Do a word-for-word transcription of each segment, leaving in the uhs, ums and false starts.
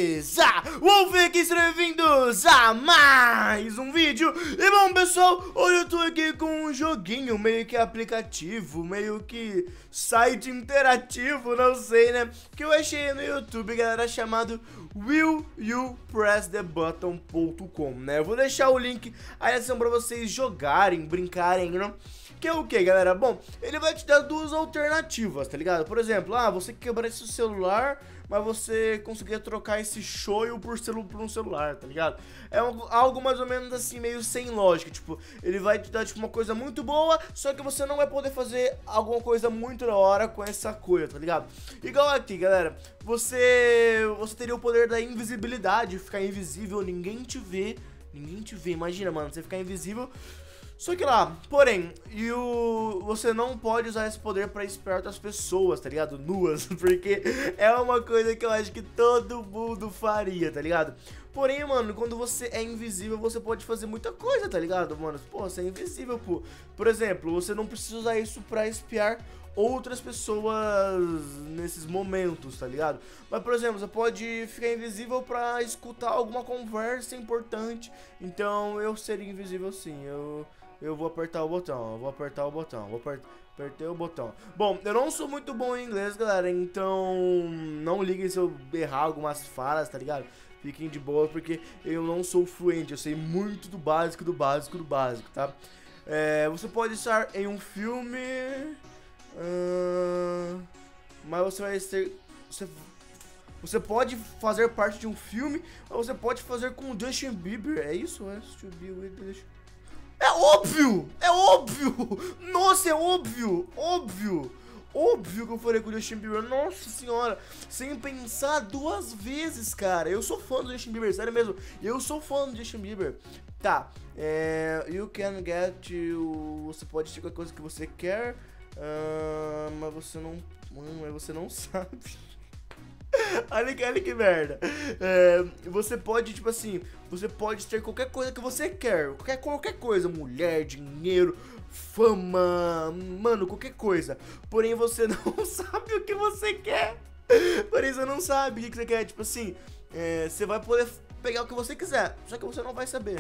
beleza? Wolf aqui, sejam bem-vindos a mais um vídeo. E bom, pessoal, hoje eu tô aqui com um joguinho meio que aplicativo, meio que site interativo, não sei, né? Que eu achei no YouTube, galera, chamado will you press the button ponto com, né? Eu vou deixar o link aí na descrição pra vocês jogarem, brincarem, né? Que é o que, galera? Bom, ele vai te dar duas alternativas, tá ligado? Por exemplo, ah, você quebrar esse celular, mas você conseguir trocar esse shoyu por, celu por um celular, tá ligado? É um, algo mais ou menos assim, meio sem lógica. Tipo, ele vai te dar tipo, uma coisa muito boa, só que você não vai poder fazer alguma coisa muito da hora com essa coisa, tá ligado? Igual aqui, galera, você, você teria o poder da invisibilidade, ficar invisível, ninguém te vê, ninguém te vê. Imagina, mano, você ficar invisível. Só que lá, porém, e o, você não pode usar esse poder pra espiar outras pessoas, tá ligado? Nuas, porque é uma coisa que eu acho que todo mundo faria, tá ligado? Porém, mano, quando você é invisível, você pode fazer muita coisa, tá ligado, mano? Pô, você é invisível, pô. Por exemplo, você não precisa usar isso pra espiar outras pessoas nesses momentos, tá ligado? Mas, por exemplo, você pode ficar invisível pra escutar alguma conversa importante. Então, eu seria invisível sim, eu... Eu vou apertar o botão, eu vou apertar o botão, vou apertar, apertei o botão. Bom, eu não sou muito bom em inglês, galera, então não liguem se eu errar algumas falas, tá ligado? Fiquem de boa, porque eu não sou fluente, eu sei muito do básico, do básico, do básico, tá? É, você pode estar em um filme, uh, mas você vai ser... Você, você pode fazer parte de um filme, mas você pode fazer com o Justin Bieber, é isso? É to be with Justin... É óbvio! É óbvio! Nossa, é óbvio! Óbvio! Óbvio que eu falei com o Justin Bieber. Nossa senhora! Sem pensar duas vezes, cara. Eu sou fã do Justin Bieber, sério mesmo. Eu sou fã do Justin Bieber. Tá. É, you can get to... Você pode ter qualquer coisa que você quer. Uh, mas você não... Hum, mas você não sabe. Olha que, olha que merda. É, você pode, tipo assim, você pode ter qualquer coisa que você quer. Qualquer, qualquer coisa, mulher, dinheiro, fama, mano, qualquer coisa. Porém, você não sabe o que você quer. Porém, você não sabe o que você quer. Tipo assim, é, você vai poder pegar o que você quiser, só que você não vai saber.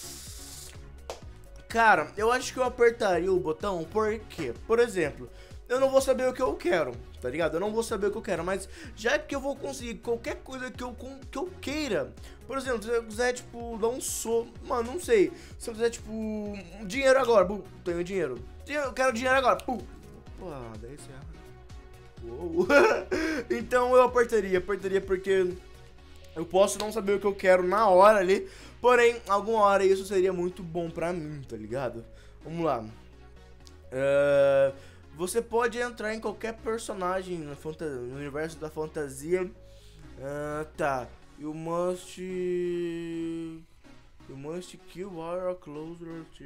Cara, eu acho que eu apertaria o botão porque, por exemplo, eu não vou saber o que eu quero, tá ligado? Eu não vou saber o que eu quero, mas já que eu vou conseguir qualquer coisa que eu, que eu queira, por exemplo, se eu quiser, tipo, dar um soco, mano, não sei, se eu quiser, tipo, dinheiro agora, bum, tenho dinheiro, eu quero dinheiro agora, pum, pô, daí você Uou. Então eu apertaria, apertaria porque eu posso não saber o que eu quero na hora ali, porém, alguma hora isso seria muito bom pra mim, tá ligado? Vamos lá. Uh, você pode entrar em qualquer personagem no, no universo da fantasia. Uh, tá. You must... You must kill our closer to...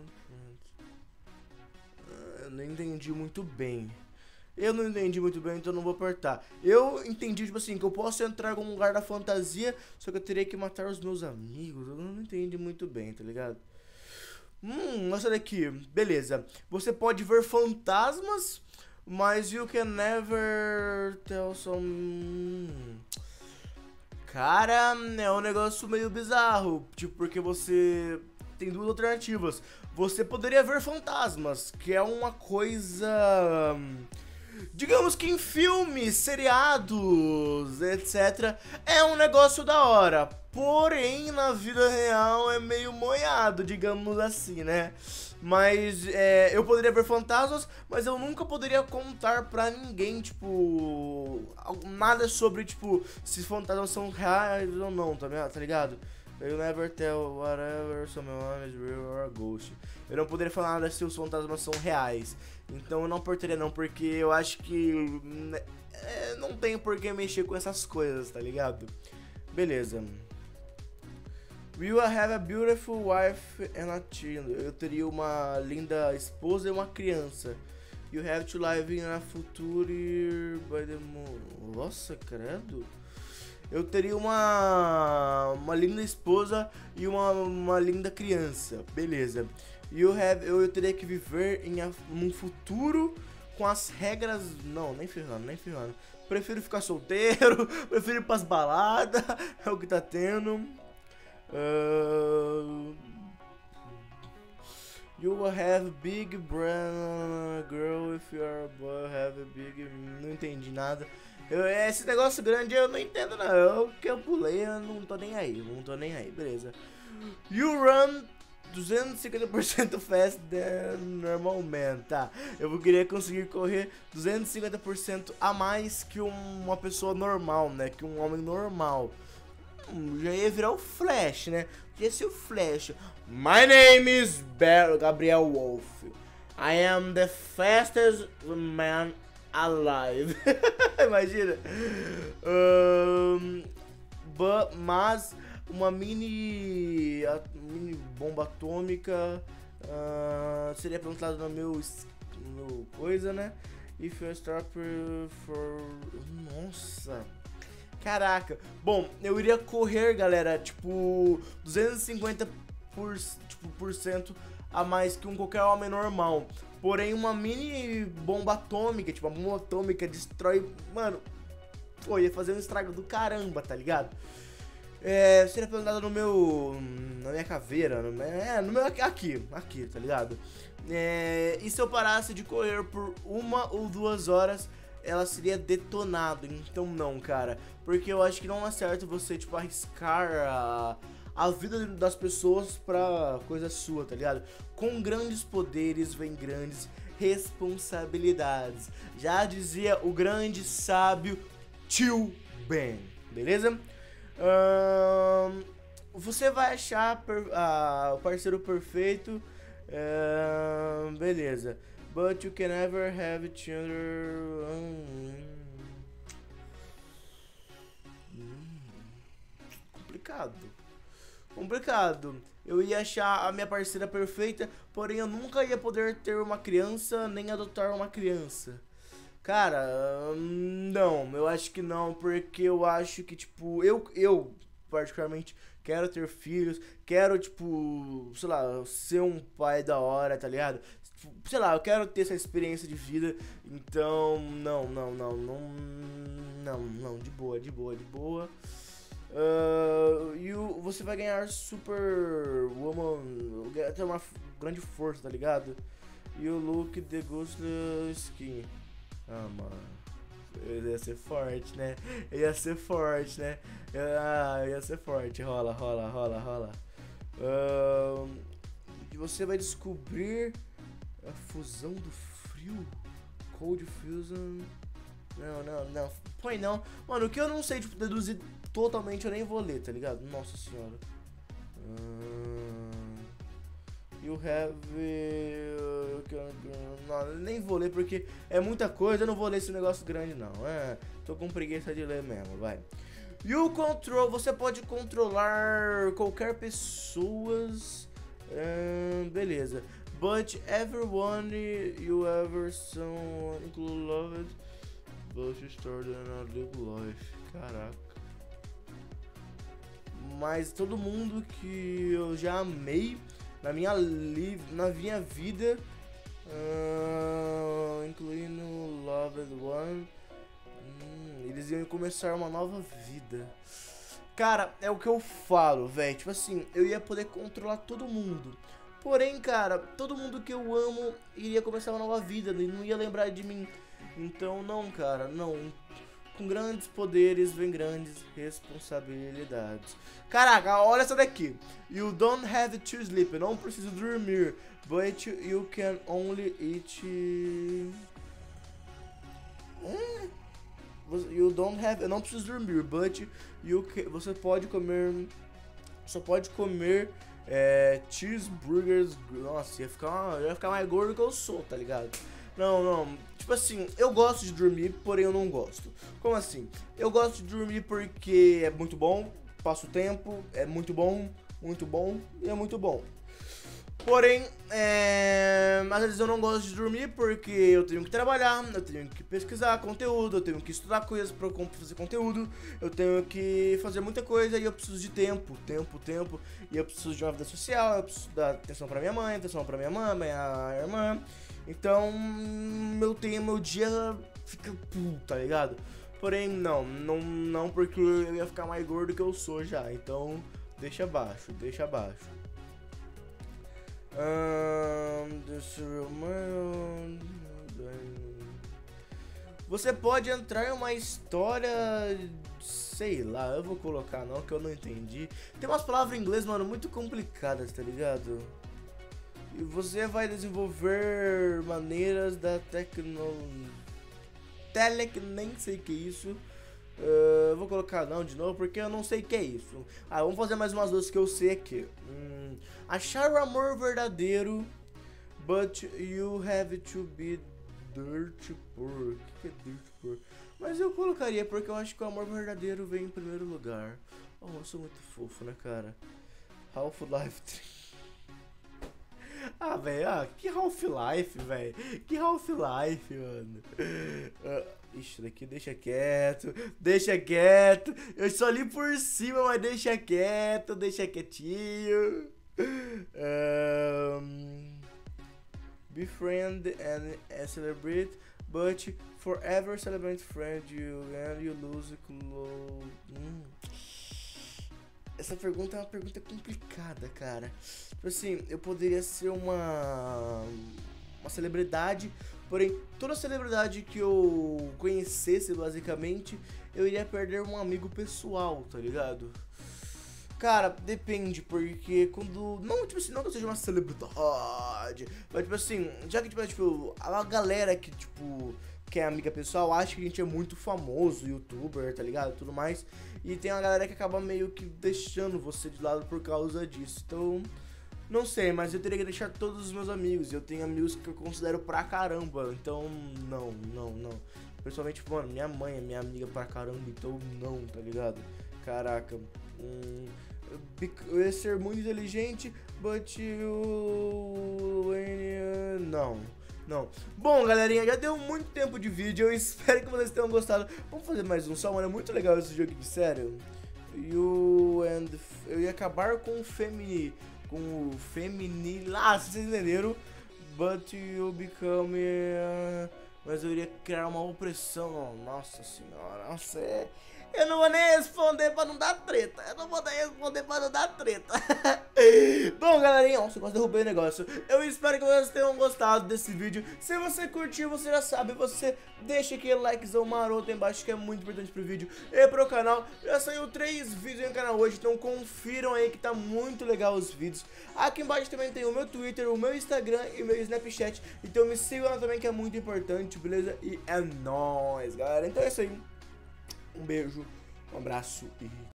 Uh, eu não entendi muito bem. Eu não entendi muito bem, então não vou apertar. Eu entendi, tipo assim, que eu posso entrar em algum lugar da fantasia, só que eu teria que matar os meus amigos. Eu não entendi muito bem, tá ligado? Hum, essa daqui, beleza. Você pode ver fantasmas, mas you can never tell some... Cara, é um negócio meio bizarro. Tipo, porque você tem duas alternativas. Você poderia ver fantasmas, que é uma coisa... Digamos que em filmes, seriados, etcétera, é um negócio da hora. Porém, na vida real é meio moiado, digamos assim, né? Mas é, eu poderia ver fantasmas, mas eu nunca poderia contar pra ninguém, tipo... Nada sobre, tipo, se fantasmas são reais ou não, tá ligado? You never tell whatever someone is real or a ghost. Eu não poderia falar nada se os fantasmas são reais. Então eu não apertaria não, porque eu acho que é, não tem por que mexer com essas coisas, tá ligado? Beleza. We will have a beautiful wife and a child. Eu teria uma linda esposa e uma criança. You have to live in a future by the moon. Nossa, credo. Eu teria uma uma linda esposa e uma, uma linda criança. Beleza. You have, eu, eu teria que viver em a, num futuro com as regras... Não, nem ferrando, nem ferrando. prefiro ficar solteiro, prefiro ir pras baladas, é o que tá tendo. Uh... You will have big brand girl if you are a boy, have a big... Não entendi nada. Eu, esse negócio grande eu não entendo não, eu que eu pulei, eu não tô nem aí, não tô nem aí, beleza. You run duzentos e cinquenta por cento fast than normal man, tá. Eu queria conseguir correr duzentos e cinquenta por cento a mais que uma pessoa normal, né, que um homem normal. Hum, já ia virar o Flash, né, ia ser o Flash. My name is Gabriel Wolf. I am the fastest man alive. Imagina. Um, but, mas uma mini, a, mini bomba atômica uh, seria plantada no meu, no coisa, né? If you stop for... Nossa. Caraca. Bom, eu iria correr, galera, tipo, duzentos e cinquenta por cento, tipo, por cento a mais que um qualquer homem normal. Porém, uma mini bomba atômica, tipo, uma bomba atômica destrói... Mano, pô, ia fazer um estrago do caramba, tá ligado? É, seria plantada no meu... Na minha caveira, no, é, no meu... Aqui, aqui, tá ligado? É, e se eu parasse de correr por uma ou duas horas, ela seria detonada. Então não, cara. Porque eu acho que não é certo você, tipo, arriscar a... a vida das pessoas pra coisa sua, tá ligado? Com grandes poderes vem grandes responsabilidades. Já dizia o grande sábio Tio Ben, beleza? Um, você vai achar per, uh, o parceiro perfeito, uh, beleza. But you can never have children. Hum, complicado. Complicado. Eu ia achar a minha parceira perfeita, porém eu nunca ia poder ter uma criança, nem adotar uma criança. Cara, não, eu acho que não, porque eu acho que, tipo, eu, eu particularmente quero ter filhos, quero, tipo, sei lá, ser um pai da hora, tá ligado? Sei lá, eu quero ter essa experiência de vida, então, não, não, não, não, não, não, de boa, de boa, de boa. Uh, e o, você vai ganhar super woman, ter uma grande força, tá ligado? E o look the ghost skin. Ah, mano, ia ser forte, né? Ia ser forte, né? Ah, ia ser forte, rola, rola, rola, rola. Uh, e você vai descobrir a fusão do frio, cold fusion. Não, não, não, põe não. Mano, o que eu não sei, tipo, deduzir totalmente eu nem vou ler, tá ligado? Nossa senhora. Uh, you have... Não, nem vou ler porque é muita coisa, eu não vou ler esse negócio grande não. É, tô com preguiça de ler mesmo, vai. You control, você pode controlar qualquer pessoas. Uh, beleza. But everyone you ever saw, include loved, but you started a live life. Caraca. Mas todo mundo que eu já amei na minha, li na minha vida, uh, incluindo Loved One, hum, eles iam começar uma nova vida. Cara, é o que eu falo, velho. Tipo assim, eu ia poder controlar todo mundo. Porém, cara, todo mundo que eu amo iria começar uma nova vida e não ia lembrar de mim. Então, não, cara, não. Com grandes poderes vem grandes responsabilidades. Caraca, olha essa daqui. You don't have to sleep. Eu não preciso dormir. But you can only eat... Hum? You don't have... Eu não preciso dormir. But you can... Você pode comer... Só pode comer... É... Cheeseburgers... Nossa, ia ficar, ia ficar mais gordo que eu sou, tá ligado? Não, não, tipo assim, eu gosto de dormir, porém eu não gosto. Como assim? Eu gosto de dormir porque é muito bom, passo tempo, é muito bom, muito bom e é muito bom. Porém, é... às vezes eu não gosto de dormir porque eu tenho que trabalhar, eu tenho que pesquisar conteúdo, eu tenho que estudar coisas para fazer conteúdo, eu tenho que fazer muita coisa e eu preciso de tempo, tempo, tempo. E eu preciso de uma vida social, eu preciso dar atenção pra minha mãe, atenção pra minha mãe, minha irmã. Então, meu tempo, meu dia fica puto, tá ligado? Porém, não, não, não porque eu ia ficar mais gordo que eu sou já. Então, deixa abaixo, deixa abaixo. Um, Você pode entrar em uma história, sei lá, eu vou colocar não, que eu não entendi. Tem umas palavras em inglês, mano, muito complicadas, tá ligado? E você vai desenvolver maneiras da tecnologia. Telec, nem sei o que é isso. Uh, vou colocar não de novo porque eu não sei o que é isso. Ah, vamos fazer mais umas duas que eu sei aqui. Hum, achar o amor verdadeiro, but you have to be dirt poor. O que é dirt poor? Mas eu colocaria porque eu acho que o amor verdadeiro vem em primeiro lugar. Oh, eu sou muito fofo, né, cara? Half-Life três. Ah, velho, ah, que Half-Life, velho. Que Half-Life, mano. Uh, ixi, daqui deixa quieto. Deixa quieto. Eu só li por cima, mas deixa quieto. Deixa quietinho. Um, befriend and uh, celebrate, but forever celebrate friend you and you lose close. Hum. Essa pergunta é uma pergunta complicada, cara. Tipo assim, eu poderia ser uma uma celebridade, porém toda celebridade que eu conhecesse, basicamente, eu iria perder um amigo pessoal, tá ligado? Cara, depende, porque quando... Não, tipo assim, não que eu seja uma celebridade, mas tipo assim, já que tipo, tipo a galera que, tipo... que é amiga pessoal, acha que a gente é muito famoso, youtuber, tá ligado? Tudo mais. E tem uma galera que acaba meio que deixando você de lado por causa disso. Então, não sei, mas eu teria que deixar todos os meus amigos. Eu tenho amigos que eu considero pra caramba. Então, não, não, não. Principalmente, mano, minha mãe é minha amiga pra caramba. Então, não, tá ligado? Caraca. Hum, eu ia ser muito inteligente, but you... Não. Não. Bom, galerinha, já deu muito tempo de vídeo. Eu espero que vocês tenham gostado. Vamos fazer mais um só, mano. É muito legal esse jogo aqui, sério. You and... Eu ia acabar com o femi... Com o feminil... Ah, vocês entenderam. But you become... Uh... Mas eu iria criar uma opressão. Nossa senhora. Nossa, é... Eu não vou nem responder pra não dar treta. Eu não vou nem responder pra não dar treta. Bom, galerinha, nossa, eu quase derrubei o negócio. Eu espero que vocês tenham gostado desse vídeo. Se você curtiu, você já sabe, você deixa aquele likezão maroto aí embaixo, que é muito importante pro vídeo e pro canal. Já saiu três vídeos no canal hoje, então confiram aí que tá muito legal os vídeos. Aqui embaixo também tem o meu Twitter, o meu Instagram e o meu Snapchat. Então me sigam lá também, que é muito importante, beleza? E é nóis, galera. Então é isso aí. Um beijo, um abraço e...